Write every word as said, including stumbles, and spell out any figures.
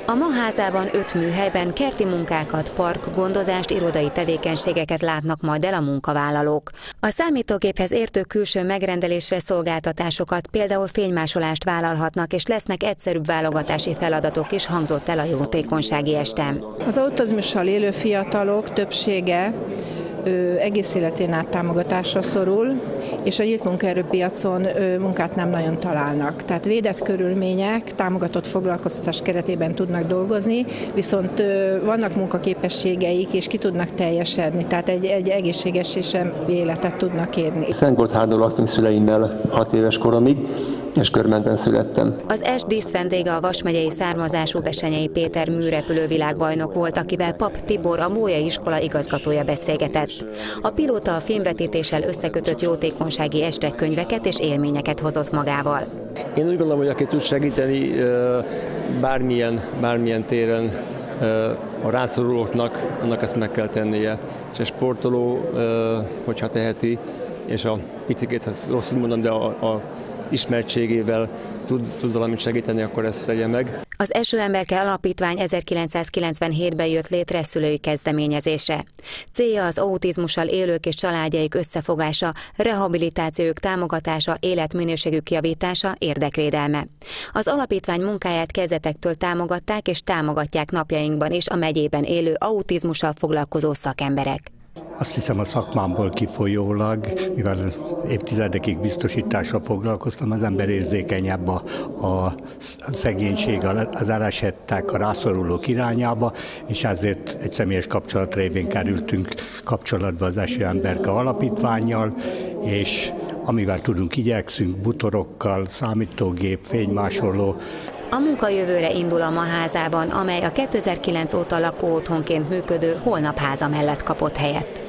A MA házában öt műhelyben kerti munkákat, parkgondozást, irodai tevékenységeket látnak majd el a munkavállalók. A számítógéphez értő külső megrendelésre szolgáltatásokat, például fénymásolást vállalhatnak, és lesznek egyszerűbb válogatási feladatok is, hangzott el a jótékonysági esten. Az autizmussal élő fiatalok többsége Ő egész életén át támogatásra szorul, és a nyílt munkaerőpiacon munkát nem nagyon találnak. Tehát védett körülmények, támogatott foglalkoztatás keretében tudnak dolgozni, viszont vannak munkaképességeik, és ki tudnak teljesedni, tehát egy, egy egészséges és életet tudnak érni. Szentgotthardon laktam szüleimmel hat éves koromig, és Körmenten születtem. Az est díszvendége a Vas megyei származású Besenyei Péter műrepülővilágbajnok volt, akivel Pap Tibor, a Mólyai iskola igazgatója beszélgetett. A pilóta a filmvetítéssel összekötött jótékonysági estre könyveket és élményeket hozott magával. Én úgy gondolom, hogy aki tud segíteni bármilyen, bármilyen téren a rászorulóknak, annak ezt meg kell tennie. És a sportoló, hogyha teheti, és a picikét, hát rosszul mondom, de a, a ismertségével tud, tud valamit segíteni, akkor ezt tegye meg. Az Esőemberke Alapítvány ezerkilencszázkilencvenhétben jött létre szülői kezdeményezésre. Célja az autizmussal élők és családjaik összefogása, rehabilitációjuk támogatása, életminőségük javítása, érdekvédelme. Az alapítvány munkáját kezdetektől támogatták és támogatják napjainkban is a megyében élő autizmussal foglalkozó szakemberek. Azt hiszem, a szakmámból kifolyólag, mivel évtizedekig biztosítással foglalkoztam, az ember érzékenyebb a, a szegénység, az elesettek, a rászorulók irányába, és ezért egy személyes kapcsolat révén kerültünk kapcsolatba az Esőemberke Alapítvánnyal, és amivel tudunk, igyekszünk, butorokkal, számítógép, fénymásoló. A munka jövőre indul a MA házában, amely a kétezer-kilenc óta lakóotthonként működő Holnap háza mellett kapott helyet.